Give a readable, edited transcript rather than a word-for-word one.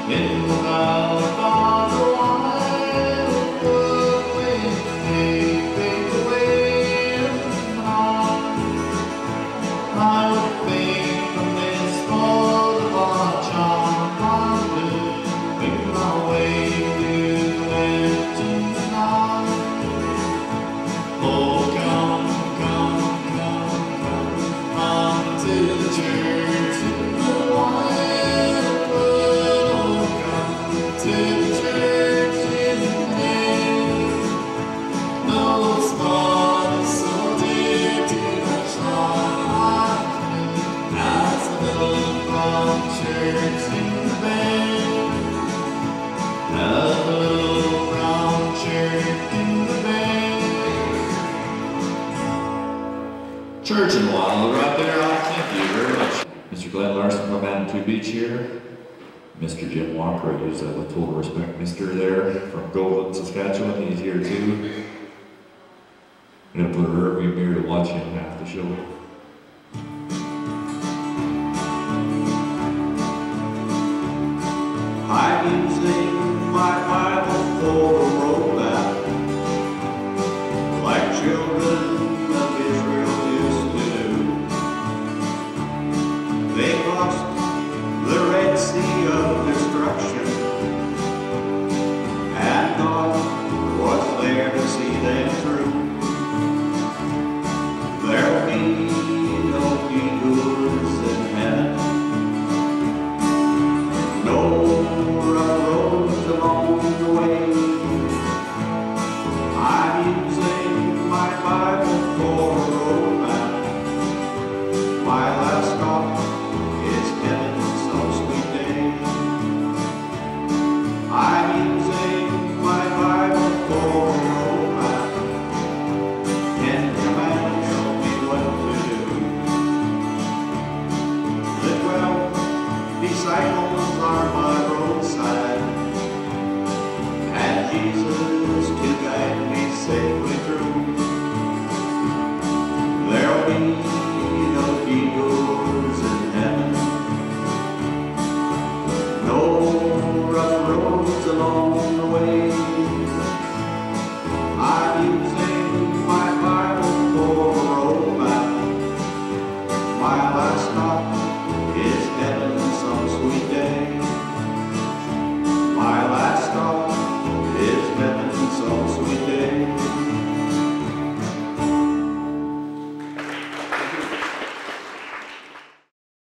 In the valley by the wildwood wind, they fade away in the night. I would think from this boulevard charmed by blue, make my way to empty night. Oh, come, come, come, come, come to the church in the wildwood. Oh, come to the church in the name. Those bodies so dear to the shine. That's a little brown church in the bay. That's a little brown church in the bay. Church in a while, right there. Thank you very much. Mr. Glenn Larson from Manitou Beach here. Mr. Jim Walker, I use that with full respect. Mr. there from Golden, Saskatchewan, he's here too. I'm going to put her every mirror to watch him half the show.